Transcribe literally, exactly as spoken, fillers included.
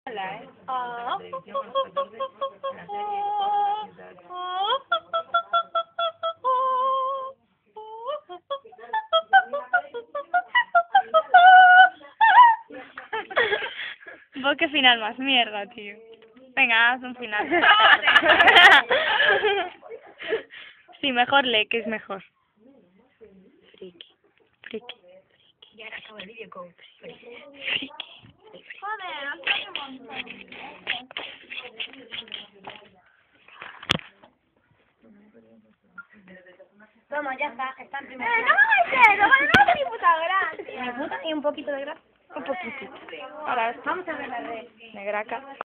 Hola, ¿eh? Ah. Vos qué final más mierda, tío. Venga, haz un final. Sí, mejor lee, que es mejor. Friki. Friki. Y ahora acaba el vídeo con friki. Friki. Joder, no sé qué montón. Toma, ya está, está en primer plano. ¡Eh, no me hagas eso! ¡No me ni puta gracia! ¿Ni puta ni un poquito de grasa? Un poquitito. Ahora, Vamos a ver la de... negraca.